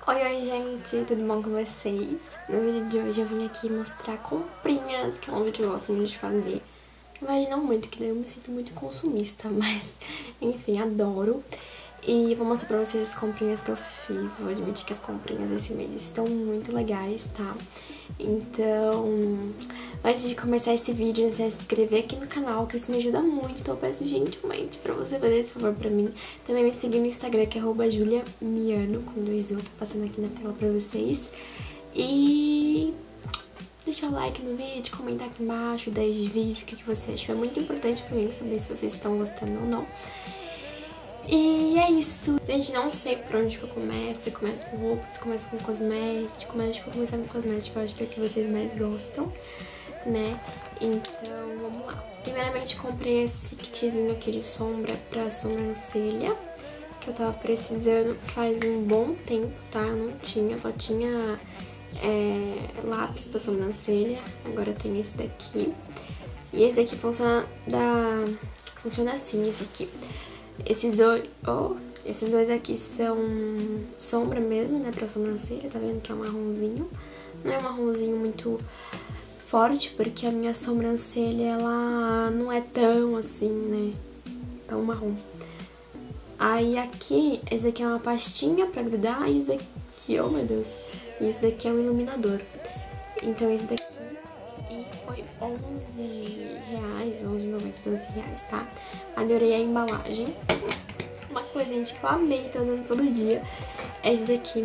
Oi, gente, tudo bom com vocês? No vídeo de hoje eu vim aqui mostrar comprinhas, que é um vídeo que eu gosto muito de fazer. Mas não muito, que daí eu me sinto muito consumista, mas enfim, adoro. E vou mostrar pra vocês as comprinhas que eu fiz. Vou admitir que as comprinhas desse mês estão muito legais, tá? Então, antes de começar esse vídeo, você se inscrever aqui no canal, que isso me ajuda muito. Então eu peço gentilmente pra você fazer esse favor pra mim. Também me seguir no Instagram, que é @juliamiano, com 2 U, tô passando aqui na tela pra vocês. E deixar o like no vídeo, comentar aqui embaixo, ideia de vídeo, o que você achou. É muito importante pra mim saber se vocês estão gostando ou não. E é isso. Gente, não sei por onde que eu começo. Se começo com roupa, se começo com cosmético. Mas acho que eu vou começar com cosmético. Eu acho que é o que vocês mais gostam, né? Então, vamos lá. Primeiramente, comprei esse kitzinho aqui de sombra pra sobrancelha, que eu tava precisando faz um bom tempo, tá? Eu não tinha, só tinha lápis pra sobrancelha. Agora tem esse daqui. E esse daqui funciona assim, esse aqui. Esses dois aqui são sombra mesmo, né, pra sobrancelha, tá vendo que é um marronzinho. Não é um marronzinho muito forte, porque a minha sobrancelha, ela não é tão assim, né, tão marrom. Aí aqui, esse aqui é uma pastinha pra grudar, e esse aqui, oh meu Deus, esse daqui é um iluminador. Então esse daqui, e foi R$11, R$11,90, R$12, tá? Adorei a embalagem. Uma coisa, gente, que eu amei, tô usando todo dia, é esse aqui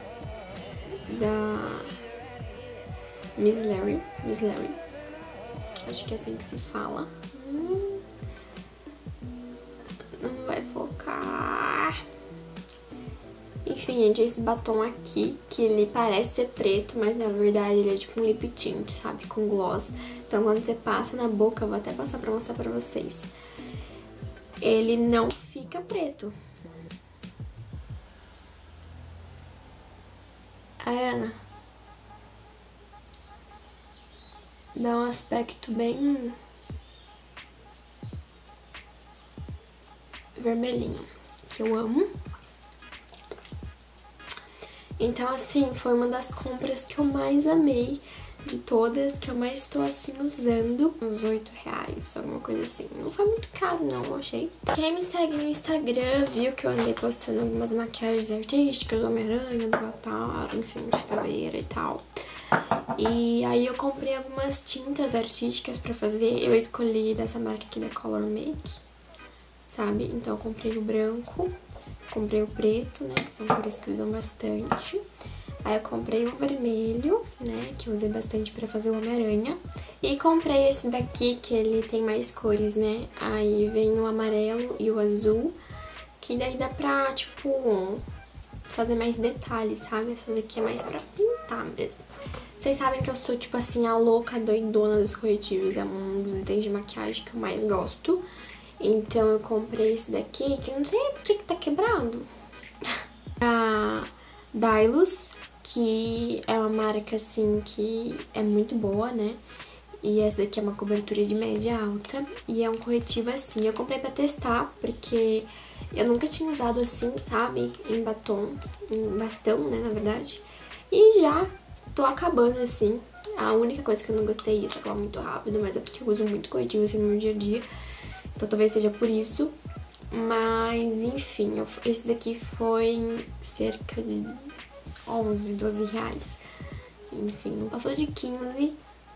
da Miss Larry. Acho que é assim que se fala. Não vai focar. Enfim, gente, esse batom aqui, que ele parece ser preto, mas na verdade ele é tipo um lip tint, sabe? Com gloss. Então quando você passa na boca, eu vou até passar pra mostrar pra vocês, ele não fica preto. Ana, dá um aspecto bem vermelhinho, que eu amo. Então, assim, foi uma das compras que eu mais amei de todas, que eu mais estou, assim, usando. Uns R$8, alguma coisa assim. Não foi muito caro, não, eu achei. Quem me segue no Instagram viu que eu andei postando algumas maquiagens artísticas, do Homem-Aranha, do Avatar, enfim, de caveira e tal. E aí eu comprei algumas tintas artísticas pra fazer. Eu escolhi dessa marca aqui da Color Make, sabe? Então eu comprei o branco, comprei o preto, né, que são cores que usam bastante. Aí eu comprei o vermelho, né, que eu usei bastante pra fazer o Homem-Aranha. E comprei esse daqui, que ele tem mais cores, né. Aí vem o amarelo e o azul, que daí dá pra, tipo, fazer mais detalhes, sabe? Essa daqui é mais pra pintar mesmo. Vocês sabem que eu sou, tipo assim, a louca doidona dos corretivos. É um dos itens de maquiagem que eu mais gosto. Então eu comprei esse daqui, que eu não sei por que tá quebrado. A Dylos, que é uma marca, assim, que é muito boa, né? E essa daqui é uma cobertura de média alta. E é um corretivo assim. Eu comprei pra testar, porque eu nunca tinha usado assim, sabe? Em batom, em bastão, né, na verdade. E já tô acabando assim. A única coisa que eu não gostei, isso acaba muito rápido, mas é porque eu uso muito corretivo assim no meu dia a dia. Então talvez seja por isso. Mas, enfim, esse daqui foi cerca de R$11, R$12. Enfim, não passou de 15.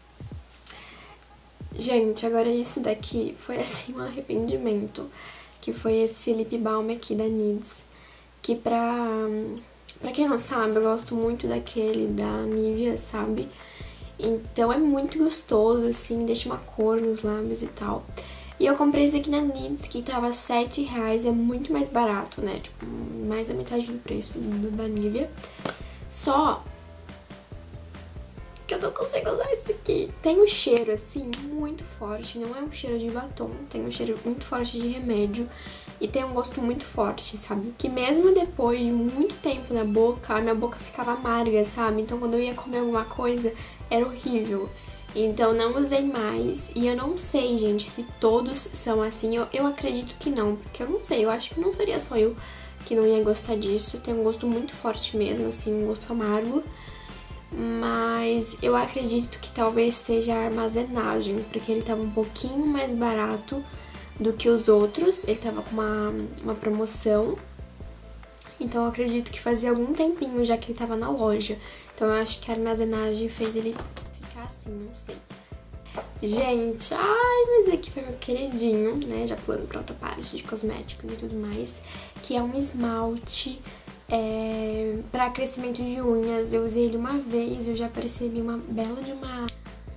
Gente, agora isso daqui foi, assim, um arrependimento. Que foi esse lip balm aqui da NYX. Que pra quem não sabe, eu gosto muito daquele da Nivea, sabe? Então é muito gostoso, assim, deixa uma cor nos lábios e tal. E eu comprei esse aqui na NYX, que tava R$7, é muito mais barato, né? Tipo, mais da metade do preço do da Nivea. Só que eu não consigo usar isso daqui. Tem um cheiro, assim, muito forte. Não é um cheiro de batom, tem um cheiro muito forte de remédio. E tem um gosto muito forte, sabe? Que mesmo depois de muito tempo na boca, a minha boca ficava amarga, sabe? Então quando eu ia comer alguma coisa, era horrível. Então não usei mais. E eu não sei, gente, se todos são assim. Eu acredito que não, porque eu não sei. Eu acho que não seria só eu que não ia gostar disso. Tem um gosto muito forte mesmo, assim, um gosto amargo. Mas eu acredito que talvez seja a armazenagem, porque ele tava um pouquinho mais barato do que os outros. Ele tava com uma promoção. Então eu acredito que fazia algum tempinho já que ele tava na loja. Então eu acho que a armazenagem fez ele ficar assim, não sei. Gente, mas aqui foi meu queridinho, né? Já pulando pra outra parte de cosméticos e tudo mais. Que é um esmalte pra crescimento de unhas. Eu usei ele uma vez, eu já percebi uma bela de uma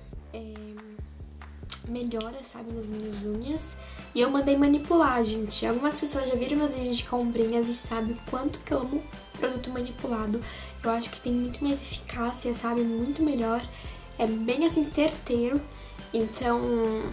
melhora, sabe, nas minhas unhas. E eu mandei manipular, gente. Algumas pessoas já viram meus vídeos de comprinhas e sabem o quanto que eu amo produto manipulado. Eu acho que tem muito mais eficácia, sabe? Muito melhor. É bem assim, certeiro. Então,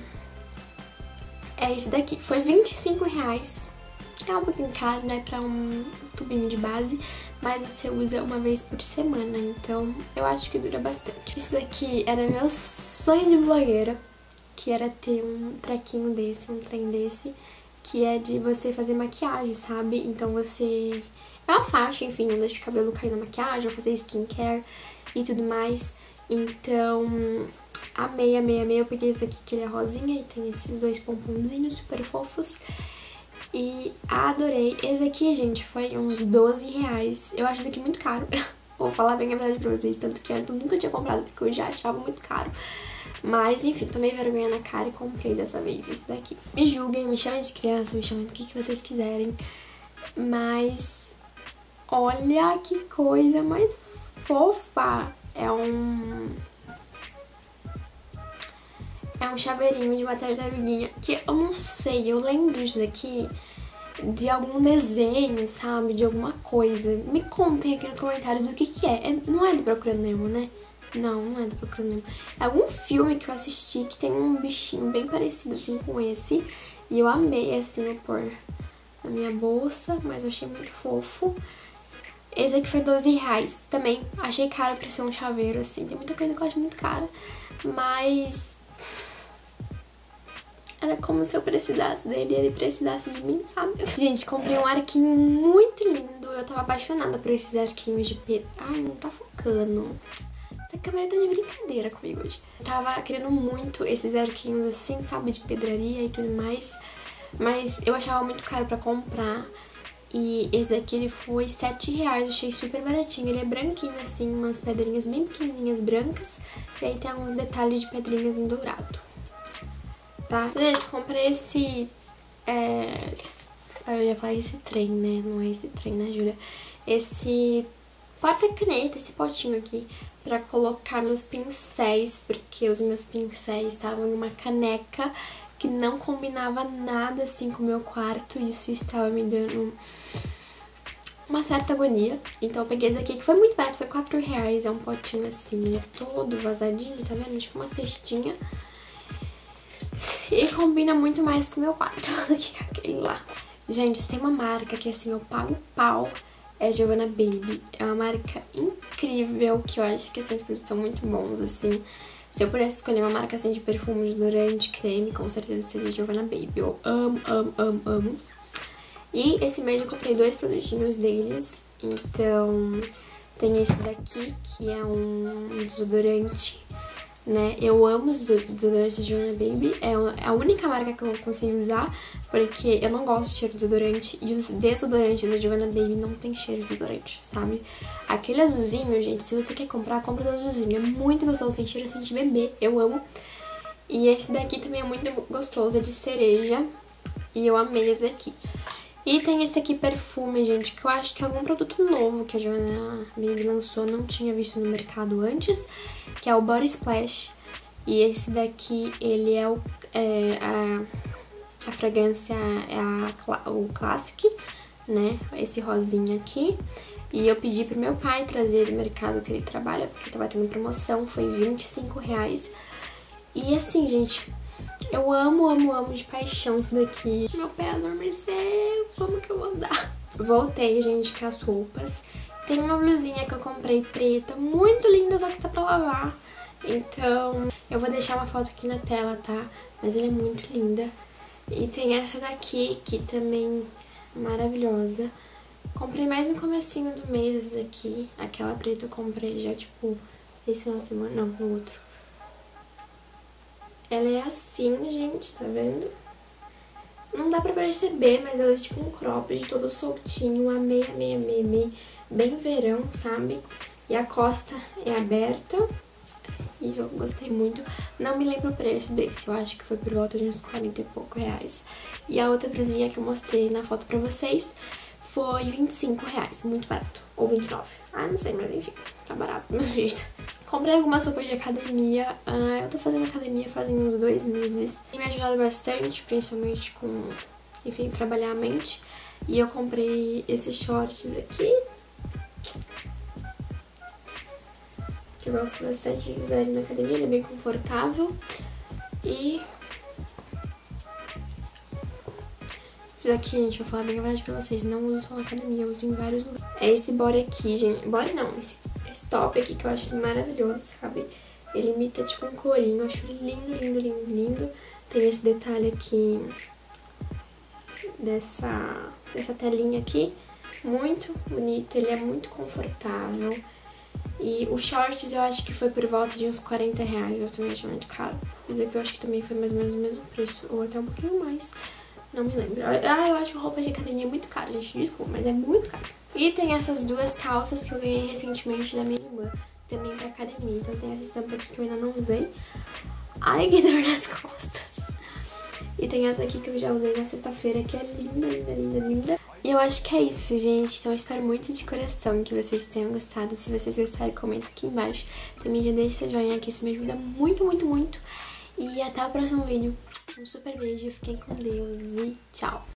é esse daqui. Foi R$25. É um pouquinho caro, né? Pra um tubinho de base. Mas você usa uma vez por semana. Então, eu acho que dura bastante. Esse daqui era meu sonho de blogueira. Que era ter um trequinho desse, um trem desse, que é de você fazer maquiagem, sabe? Então você... É uma faixa, enfim, não deixa o cabelo cair na maquiagem, ou fazer skincare e tudo mais. Então, amei, amei, amei. Eu peguei esse daqui, que ele é rosinha e tem esses dois pomponzinhos super fofos. E adorei. Esse aqui, gente, foi uns R$12. Eu acho esse aqui muito caro. Vou falar bem a verdade pra vocês, tanto que antes eu nunca tinha comprado, porque eu já achava muito caro. Mas, enfim, tomei vergonha na cara e comprei dessa vez esse daqui. Me julguem, me chamem de criança, me chamem do que vocês quiserem. Mas, olha que coisa mais fofa. É um chaveirinho de uma tartaruguinha. Que eu não sei, eu lembro disso daqui de algum desenho, sabe? De alguma coisa. Me contem aqui nos comentários o que é. Não é do Procurando Nemo, né? Não, não é do Procurando Nemo. É algum filme que eu assisti que tem um bichinho bem parecido assim com esse. E eu amei assim eu pôr na minha bolsa, mas eu achei muito fofo. Esse aqui foi R$12. Também achei caro pra ser um chaveiro assim. Tem muita coisa que eu acho muito cara. Mas era como se eu precisasse dele e ele precisasse de mim, sabe? Gente, comprei um arquinho muito lindo. Eu tava apaixonada por esses arquinhos de pedra. Ai, não tá focando. Essa câmera tá de brincadeira comigo hoje. Eu tava querendo muito esses arquinhos assim, sabe? De pedraria e tudo mais. Mas eu achava muito caro pra comprar. E esse aqui, ele foi R$7. Eu achei super baratinho. Ele é branquinho assim, umas pedrinhas bem pequenininhas brancas. E aí tem alguns detalhes de pedrinhas em dourado. Tá? Gente, comprei esse... Eu ia falar esse trem, né? Não é esse trem, né, Júlia? Esse porta-caneta, esse potinho aqui, pra colocar meus pincéis, porque os meus pincéis estavam em uma caneca que não combinava nada, assim, com o meu quarto. E isso estava me dando uma certa agonia. Então eu peguei esse aqui, que foi muito barato, foi R$4. É um potinho assim, ele é todo vazadinho, tá vendo? Tipo uma cestinha. E combina muito mais com o meu quarto do que aquele lá. Gente, se tem uma marca que assim eu pago pau, é Giovanna Baby. É uma marca incrível, que eu acho que assim, os produtos são muito bons, assim. Se eu pudesse escolher uma marca assim de perfume, desodorante, creme, com certeza seria Giovanna Baby. Eu amo, amo, amo, amo. E esse mês eu comprei 2 produtinhos deles. Então, tem esse daqui, que é um desodorante, né? Eu amo os desodorantes de Giovanna Baby. É a única marca que eu consigo usar, porque eu não gosto de cheiro de desodorante. E os desodorantes da Giovanna Baby não tem cheiro de desodorante, sabe? Aquele azulzinho, gente, se você quer comprar, compra do azulzinho. É muito gostoso, tem cheiro assim de bebê. Eu amo. E esse daqui também é muito gostoso, é de cereja. E eu amei esse daqui. E tem esse aqui, perfume, gente, que eu acho que é algum produto novo que a Giovanna Baby lançou, não tinha visto no mercado antes, que é o Body Splash. E esse daqui, ele é a fragrância é o Classic, né? Esse rosinha aqui. E eu pedi pro meu pai trazer do mercado que ele trabalha, porque tava tendo promoção, foi R$25. E assim, gente, eu amo, amo, amo de paixão isso daqui. Meu pé adormeceu, como que eu vou andar? Voltei, gente, com as roupas. Tem uma blusinha que eu comprei preta, muito linda, só que tá pra lavar. Então, eu vou deixar uma foto aqui na tela, tá? Mas ela é muito linda. E tem essa daqui, que também é maravilhosa. Comprei mais no comecinho do mês esses aqui. Aquela preta eu comprei já, tipo, esse final de semana. Não, no outro. Ela é assim, gente, tá vendo? Não dá pra perceber, mas ela é tipo um cropped todo soltinho. Amei, amei, amei, amei. Bem verão, sabe? E a costa é aberta. E eu gostei muito. Não me lembro o preço desse. Eu acho que foi por volta de uns 40 e pouco reais. E a outra blusinha que eu mostrei na foto pra vocês foi 25 reais. Muito barato. Ou 29. Ah, não sei, mas enfim. Tá barato do mesmo jeito. Comprei algumas roupas de academia. Eu tô fazendo academia fazem uns 2 meses. Tem me ajudado bastante, principalmente com, enfim, trabalhar a mente. E eu comprei esses shorts aqui. Que eu gosto bastante de usar ele na academia, ele é bem confortável. E isso daqui, gente, vou falar bem a verdade pra vocês, não uso só na academia, eu uso em vários lugares. É esse body aqui, gente, body não, esse top aqui que eu acho maravilhoso, sabe? Ele imita tipo um corinho, eu acho lindo, lindo, lindo, lindo. Tem esse detalhe aqui, dessa telinha aqui, muito bonito, ele é muito confortável. E os shorts eu acho que foi por volta de uns 40 reais, eu também achei muito caro. Isso aqui eu acho que também foi mais ou menos o mesmo preço, ou até um pouquinho mais, não me lembro. Eu acho roupa de academia muito caro, gente, desculpa, mas é muito caro. E tem essas duas calças que eu ganhei recentemente da minha irmã, também pra academia. Então tem essa estampa aqui que eu ainda não usei. Ai, que dor nas costas. E tem essa aqui que eu já usei na sexta-feira, que é linda, linda, linda, linda. E eu acho que é isso, gente. Então eu espero muito de coração que vocês tenham gostado. Se vocês gostarem, comenta aqui embaixo. Também já deixa seu joinha aqui, isso me ajuda muito, muito, muito. E até o próximo vídeo. Um super beijo, fiquem com Deus e tchau!